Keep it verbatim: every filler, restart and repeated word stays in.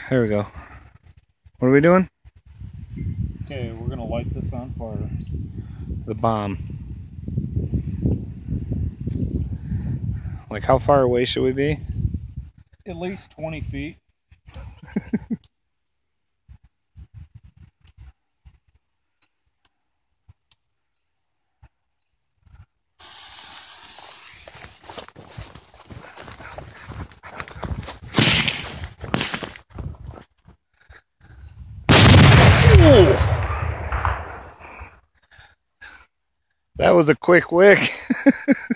There we go. What are we doing? Okay, we're gonna light this on fire. The bomb. Like, how far away should we be? At least twenty feet. That was a quick wick.